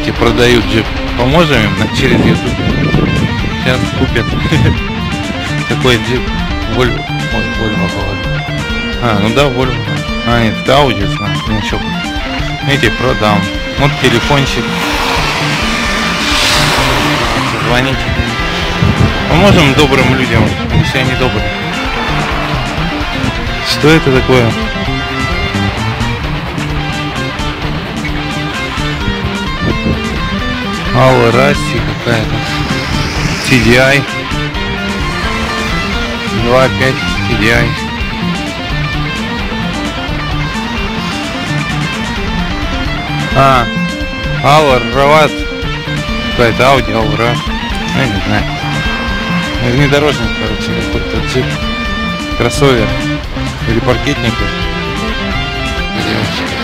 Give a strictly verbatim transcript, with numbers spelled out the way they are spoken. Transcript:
эти продают джип. Поможем им на- через YouTube. Сейчас купят такой джип. Вольво. Ой, Вольво говорю. А, ну да, Вольво. А, нет, это Audi, значит, ничего. Эти продам. Вот телефончик. Звоните. Поможем добрым людям, если они добрые. Что это такое? Алла Расси какая-то. ти ди ай. два пять ти ди ай. А, Алла Рават. Какая-то Audi Алла. Я не знаю. Внедорожник, короче, какой-то джип. Кроссовер. Или паркетник. Девочки.